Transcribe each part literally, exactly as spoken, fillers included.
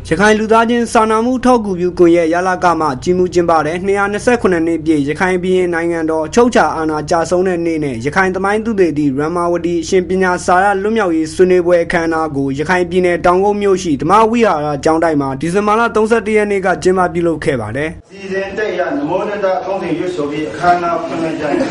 ရခိုင်လူသားချင်းစာနာမှုထောက်ကူပြုကွန်ရက်ရလာကမှကြီးမှုကျင်းပတဲ့နှစ်ရာနှစ်ဆယ့်ခုနှစ်နှစ်ပြည့်ရခိုင်ပြည်နိုင်ငံတော်ချုပ်ချာအာဏာကြာဆုံးတဲ့နေ့နဲ့ရခိုင်သမိုင်းသုတေသီရမဝတီအရှင်ပညာစာရလွတ်မြောက်ရေးဆွေးနွေးပွဲအခမ်းအနားကိုရခိုင်ပြည်နယ်တောင်ကုန်းမြို့ရှိဓမ္မဝိဟာရကျောင်းတိုက်မှာဒီဇင်ဘာလသုံးဆယ့်တစ်ရက်နေ့ကကျင်းပပြုလုပ်ခဲ့ပါတယ်။စီစဉ်တဲ့ရနမောနတခေါင်းစဉ်ရွတ်ဆိုပြီးအခမ်းအနားဖွင့်လှစ်ကြတယ်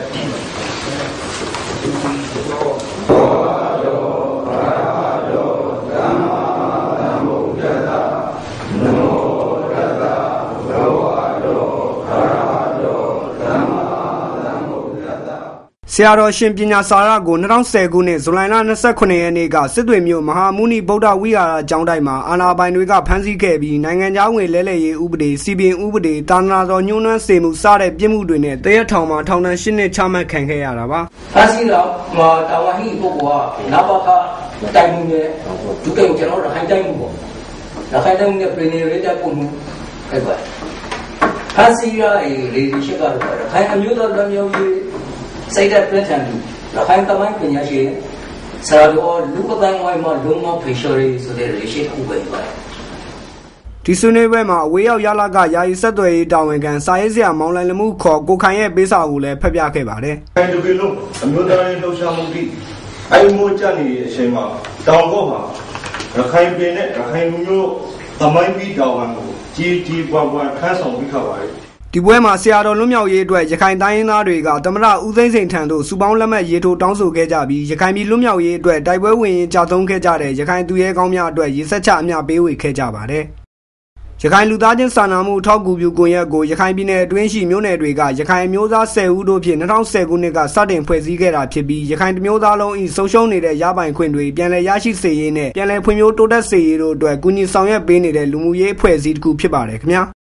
ဆရာတော်ရှင်ပညာစာရကို၂၀၁၀ခုနှစ်ဇူလိုင်လ၂၇ရက်နေ့ကစစ်တွေမြို့မဟာမုနိဗုဒ္ဓဝိဟာရကျောင်းတိုက်မှာအာဏာပိုင်တွေကဖမ်းဆီးခဲ့ပြီးနိုင်ငံခြားဝင်လဲလှယ်ရေးဥပဒေစီပင်ဥပဒေတာနာတော်ညှိုးနှွမ်းစေမှုစတဲ့ပြစ်မှုတွေနဲ့တရက်ထောင်မှာထောင်ဒဏ်၈နှစ်ချမှတ်ခံခဲ့ရတာပါဖမ်းဆီးတော့တာဝဟိပုဂ္ဂိုလ်ကနဘာခတိုင်မှုနဲ့ဒုက္ခကိုကျွန်တော်တို့ခိုင်တိုင်းမှုပေါ့။ခိုင်တိုင်းမှုနဲ့ပြည်နယ်ရေးတဲ့ပုံမှုအဲ့ပါဖမ်းဆီးရရေးလေရှိကတော့ခိုင်အမျိုးသားလူမျိုးရေးစိတ်ဓာတ်ပြည့်စုံပြီးရခိုင်တမိုင်းပညာရှင်ဆရာတော်လူပတိုင်းဝိုင်းမှာလုံမဖေရှော်ရေးဆိုတဲ့ရေရှိခုပဲပါတယ်ဒီဆွေးနွေးပွဲမှာအဝေးရောက်ရလာကယာယီဆက်သွယ်ရေးတာဝန်ခံစာရေးဆရာမောင်လိုင်လမှုခေါ်ကိုခိုင်ရဲ့ပေးစာကိုလည်းဖတ်ပြခဲ့ပါတယ်။ခိုင်တကယ်လို့အမျိုးသားရေးလှုပ်ရှားမှုပြီးအိုင်မိုးကြနေတဲ့အချိန်မှာတောင်ကော့ဟာရခိုင်ပြည်နဲ့ရခိုင်လူမျိုးသမိုင်းပြီးတောင်ဟန်ကိုကြီးကြီးပွားပွားခန်းဆောင်ပြီးခါပါတယ်ဒီပွဲမှာဆရာတော်လွတ်မြောက်ရေးအတွက်ရခိုင်တိုင်းရင်းသားတွေကသမရဦးသိန်းစိန်ထံသို့စုပေါင်းလက်မှတ်ရေးထိုးတောင်းဆိုခဲ့ကြပြီးရခိုင်ပြည်လွတ်မြောက်ရေးအတွက်တိုက်ပွဲဝင်ရင်ကြာသုံးခဲ့ကြတဲ့ရခိုင်သူရဲကောင်းများအတွက်ရေစက်ချအမျှပေးဝေခဲ့ကြပါတယ်ရခိုင်လူသားချင်းစာနာမှုထောက်ကူပြုကွန်ရက်ကိုရခိုင်ပြည်နယ်အတွင်းရှိမြို့နယ်တွေကရခိုင်မျိုးသား၁၀ဦးတို့ဖြင့်၂၀၁၀ခုနှစ်ကစတင်ဖွဲ့စည်းခဲ့တာဖြစ်ပြီးရခိုင်မျိုးသားလုံး၏ဆုံးရှုံးနေတဲ့ရပိုင်ခွင့်တွေပြန်လည်ရရှိစေရေးနဲ့ပြန်လည်ဖွံ့ဖြိုးတိုးတက်စေရေးတို့အတွက်ကူညီဆောင်ရွက်ပေးနေတဲ့လူမှုရေးအဖွဲ့အစည်းတစ်ခုဖြစ်ပါတယ်ခင်ဗျာ